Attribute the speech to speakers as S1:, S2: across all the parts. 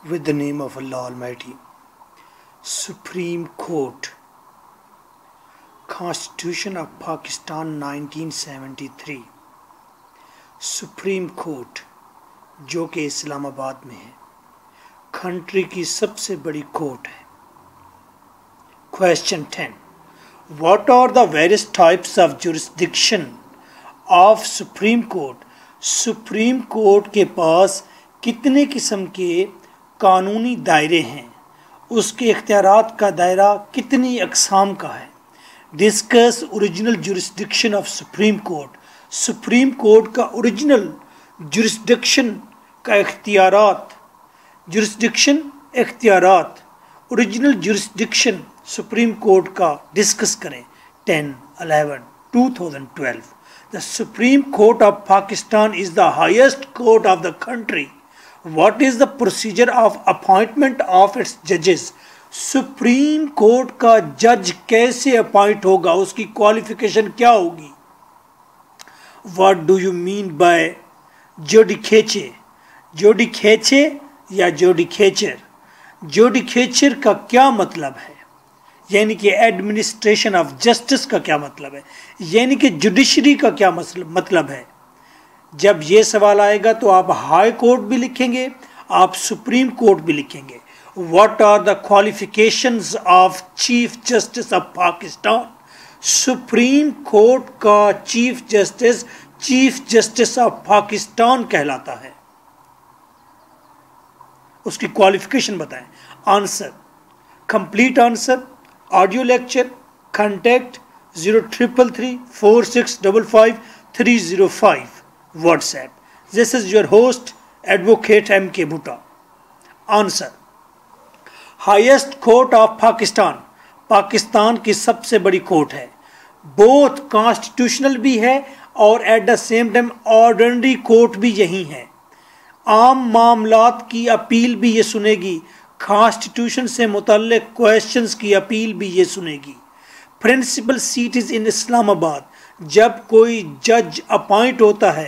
S1: With the name of Allah Almighty. Supreme Court, Constitution of Pakistan 1973. Supreme court जो कि इस्लामाबाद में है, country की सबसे बड़ी कोर्ट है। Question 10. What are the various types of jurisdiction of supreme court? Supreme court के पास कितने किस्म के कानूनी दायरे हैं, उसके इख्तियारात का दायरा कितनी अक़साम का है। Discuss original jurisdiction of supreme court. Supreme court का ओरिजिनल जुरिस्डिक्शन का इख्तियारात ओरिजिनल जुरिस्डिक्शन सुप्रीम कोर्ट का डिस्कस करें। 10/11/2012 The Supreme Court of Pakistan is the highest court of the country. What is the procedure of appointment of its judges? Supreme court का जज कैसे appoint होगा, उसकी qualification क्या होगी। What do you mean by judicature? जुडिकेचे या judicature? Judicature का क्या मतलब है, यानी कि एडमिनिस्ट्रेशन ऑफ जस्टिस का क्या मतलब है, यानी कि जुडिशरी का क्या मतलब है। जब ये सवाल आएगा तो आप हाई कोर्ट भी लिखेंगे, आप सुप्रीम कोर्ट भी लिखेंगे। What are the qualifications of chief justice of Pakistan? Supreme court का चीफ जस्टिस ऑफ पाकिस्तान कहलाता है। उसकी क्वालिफिकेशन बताएं। Answer, complete answer, audio lecture, contact 03334655 WhatsApp. This is your host, Advocate M.K. Bhutta. Answer. Highest court of Pakistan. Pakistan की सबसे बड़ी court है। Both constitutional भी है और at the same time ordinary court भी यही है। आम मामलात की अपील भी ये सुनेगी, कॉन्स्टिट्यूशन से मुतल्लिक क्वेश्चंस की अपील भी ये सुनेगी। Principal seat is in Islamabad. जब कोई जज अपॉइंट होता है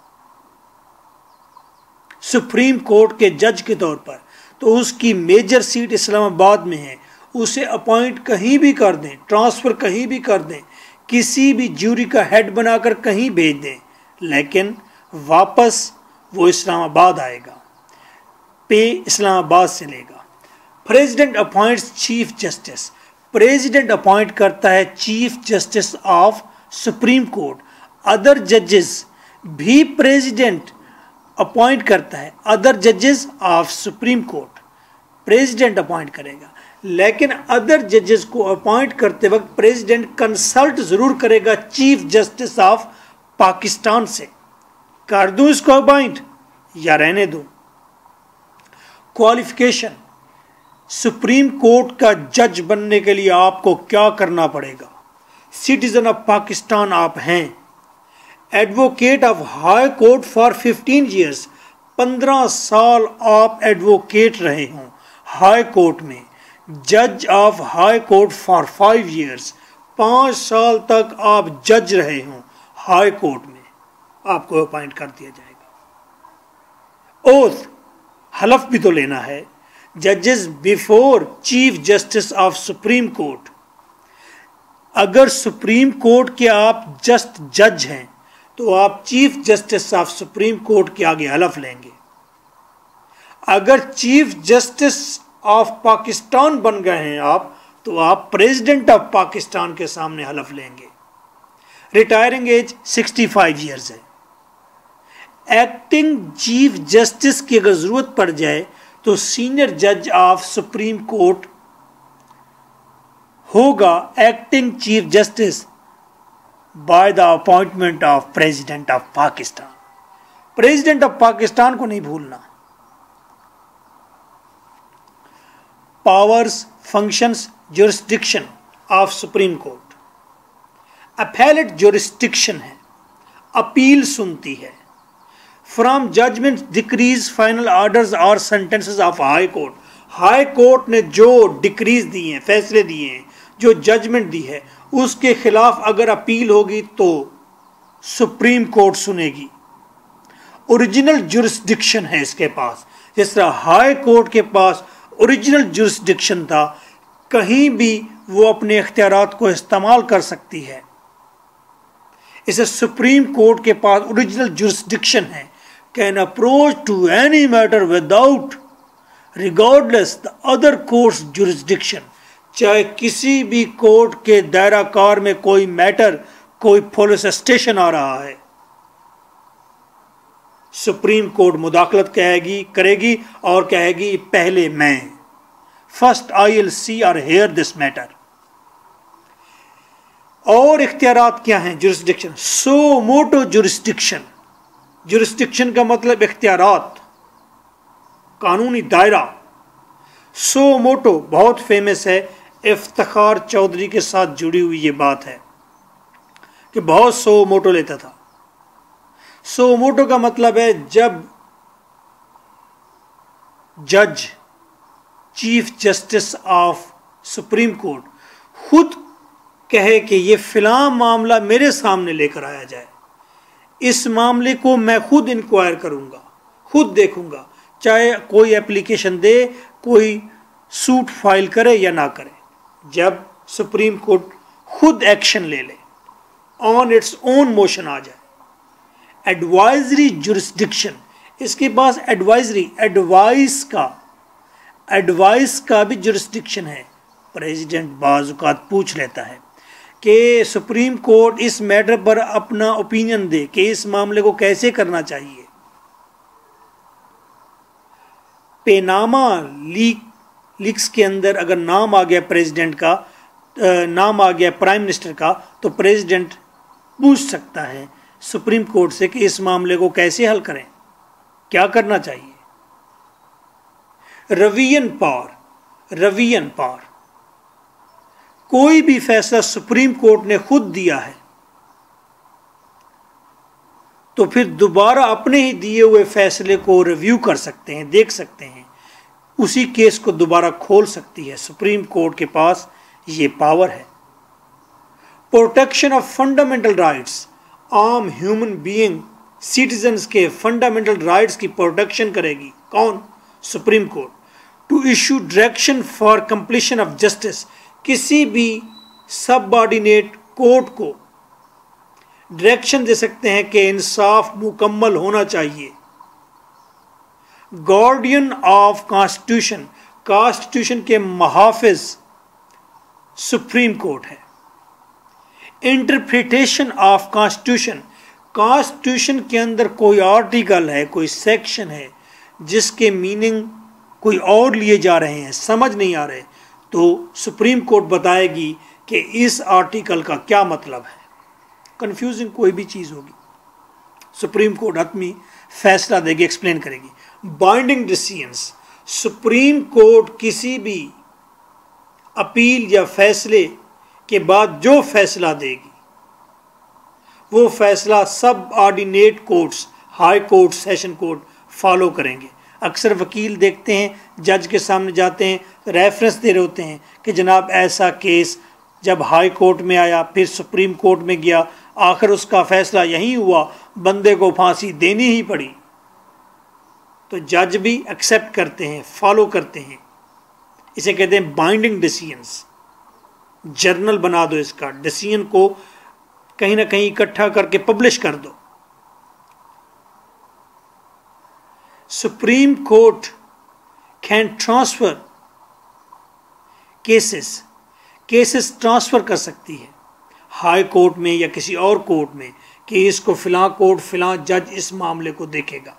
S1: सुप्रीम कोर्ट के जज के तौर पर, तो उसकी मेजर सीट इस्लामाबाद में है। उसे अपॉइंट कहीं भी कर दें, ट्रांसफ़र कहीं भी कर दें, किसी भी ज्यूरी का हेड बनाकर कहीं भेज दें, लेकिन वापस वो इस्लामाबाद आएगा, पे इस्लामाबाद से लेगा। President appoints chief justice. President appoint करता है chief justice of supreme court. Other जजेस भी प्रेसिडेंट अपॉइंट करता है, अदर जजेस of supreme court president appoint करेगा, लेकिन अदर जजेस को अपॉइंट करते वक्त प्रेसिडेंट कंसल्ट जरूर करेगा चीफ जस्टिस ऑफ पाकिस्तान से। कर दूं इसको अपॉइंट या रहने दूं। क्वालिफिकेशन, सुप्रीम कोर्ट का जज बनने के लिए आपको क्या करना पड़ेगा। सिटीजन ऑफ पाकिस्तान आप हैं। Advocate of high court for 15 years. 15 साल आप एडवोकेट रहे हों हाई कोर्ट में। जज of high court for 5 years. 5 साल तक आप जज रहे हों हाई कोर्ट में, आपको अपॉइंट कर दिया जाएगा। ओथ, हलफ भी तो लेना है। जजेस before chief justice of supreme court. अगर सुप्रीम कोर्ट के आप जस्ट जज हैं तो आप chief justice of supreme court के आगे हलफ लेंगे। अगर चीफ जस्टिस ऑफ पाकिस्तान बन गए हैं आप, तो आप प्रेसिडेंट ऑफ पाकिस्तान के सामने हलफ लेंगे। रिटायरिंग एज 65 ईयर्स है। एक्टिंग चीफ जस्टिस की अगर जरूरत पड़ जाए तो सीनियर जज ऑफ सुप्रीम कोर्ट होगा acting chief justice by the appointment of president of Pakistan. President of Pakistan को नहीं भूलना। Powers, functions, jurisdiction of supreme court. Appellate jurisdiction है, अपील सुनती है। From judgment, decrees, final orders और sentences of high court. High court ने जो decrease दी हैं, फैसले दिए हैं, जो जजमेंट दी है, उसके खिलाफ अगर अपील होगी तो सुप्रीम कोर्ट सुनेगी। ओरिजिनल जुरिस्डिक्शन है इसके पास, जिस तरह हाई कोर्ट के पास ओरिजिनल जुरिस्डिक्शन था, कहीं भी वो अपने इख्तियारात को इस्तेमाल कर सकती है। इसे सुप्रीम कोर्ट के पास ओरिजिनल जुरिस्डिक्शन है, can approach to any matter without regardless the other courts jurisdiction. चाहे किसी भी कोर्ट के दायरा कार में कोई मैटर, कोई पुलिस स्टेशन आ रहा है, सुप्रीम कोर्ट मुदाखलत करेगी और कहेगी पहले मैं, फर्स्ट आई विल सी और हेयर दिस मैटर। और इख्तियारात क्या हैं jurisdiction? Suo motu jurisdiction. Jurisdiction का मतलब इख्तियारात, कानूनी दायरा। सो मोटो बहुत फेमस है, इफ्तिखार चौधरी के साथ जुड़ी हुई ये बात है कि बहुत सो मोटो लेता था। सो मोटो का मतलब है जब जज, chief justice of supreme court खुद कहे कि ये फिलां मामला मेरे सामने लेकर आया जाए, इस मामले को मैं खुद इंक्वायर करूंगा, खुद देखूंगा, चाहे कोई एप्लीकेशन दे, कोई सूट फाइल करे या ना करे। जब सुप्रीम कोर्ट खुद एक्शन ले ले, ऑन इट्स ओन मोशन आ जाए। एडवाइजरी जुरिस्डिक्शन, इसके पास एडवाइजरी, एडवाइस का भी जुरिस्डिक्शन है। प्रेसिडेंट बाज़ औक़ात पूछ लेता है कि सुप्रीम कोर्ट इस मैटर पर अपना ओपिनियन दे कि इस मामले को कैसे करना चाहिए। पेनामा लीक्स के अंदर अगर नाम आ गया प्रेसिडेंट का, नाम आ गया प्राइम मिनिस्टर का, तो प्रेसिडेंट पूछ सकता है सुप्रीम कोर्ट से कि इस मामले को कैसे हल करें, क्या करना चाहिए। रिवीजन पावर, कोई भी फैसला सुप्रीम कोर्ट ने खुद दिया है तो फिर दोबारा अपने ही दिए हुए फैसले को रिव्यू कर सकते हैं, देख सकते हैं, उसी केस को दोबारा खोल सकती है। सुप्रीम कोर्ट के पास ये पावर है। प्रोटेक्शन ऑफ फंडामेंटल राइट्स, आम ह्यूमन बीइंग सिटीजन्स के फंडामेंटल राइट्स की प्रोटेक्शन करेगी कौन? Supreme court. To issue direction for completion of justice, किसी भी सबऑर्डिनेट कोर्ट को डायरेक्शन दे सकते हैं कि इंसाफ मुकम्मल होना चाहिए। गार्डियन ऑफ कॉन्स्टिट्यूशन, कॉन्स्टिट्यूशन के मुहाफिज सुप्रीम कोर्ट है। इंटरप्रिटेशन ऑफ कॉन्स्टिट्यूशन, कॉन्स्टिट्यूशन के अंदर कोई आर्टिकल है, कोई सेक्शन है जिसके मीनिंग कोई और लिए जा रहे हैं, समझ नहीं आ रहे, तो सुप्रीम कोर्ट बताएगी कि इस आर्टिकल का क्या मतलब है। कंफ्यूजिंग कोई भी चीज़ होगी, सुप्रीम कोर्ट हतमी फैसला देगी, एक्सप्लेन करेगी। बाइंडिंग डिसीजंस, सुप्रीम कोर्ट किसी भी अपील या फैसले के बाद जो फैसला देगी वो फैसला subordinate courts, high court, session court follow करेंगे। अक्सर वकील देखते हैं जज के सामने जाते हैं, रेफरेंस दे रहे होते हैं कि जनाब ऐसा केस जब हाई कोर्ट में आया, फिर सुप्रीम कोर्ट में गया, आखिर उसका फैसला यही हुआ, बंदे को फांसी देनी ही पड़ी। तो जज भी एक्सेप्ट करते हैं, फॉलो करते हैं। इसे कहते हैं बाइंडिंग डिसीजंस। जर्नल बना दो इसका, डिसीजन को कहीं ना कहीं इकट्ठा करके पब्लिश कर दो। Supreme court can transfer cases transfer कर सकती है हाई कोर्ट में या किसी और कोर्ट में कि इसको फिलां कोर्ट, फिलां जज इस मामले को देखेगा।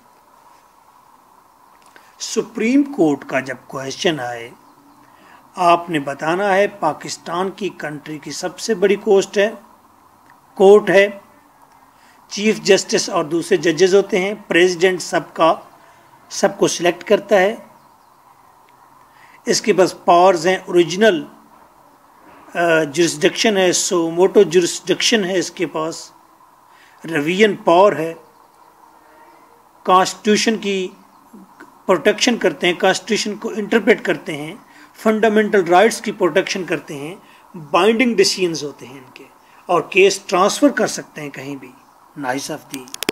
S1: सुप्रीम कोर्ट का जब क्वेश्चन आए, आपने बताना है पाकिस्तान की कंट्री की सबसे बड़ी कोर्ट है, चीफ जस्टिस और दूसरे जजेस होते हैं, प्रेसिडेंट सबको सिलेक्ट करता है, इसके पास पावर्स हैं, ओरिजिनल जुरिस्डिक्शन है, सो मोटो जुरिस्डिक्शन है, इसके पास रिवीजन पावर है, कॉन्स्टिट्यूशन की प्रोटेक्शन करते हैं, कॉन्स्टिट्यूशन को इंटरप्रेट करते हैं, फंडामेंटल राइट्स की प्रोटेक्शन करते हैं, बाइंडिंग डिसीजंस होते हैं इनके, और केस ट्रांसफ़र कर सकते हैं कहीं भी। Nice of the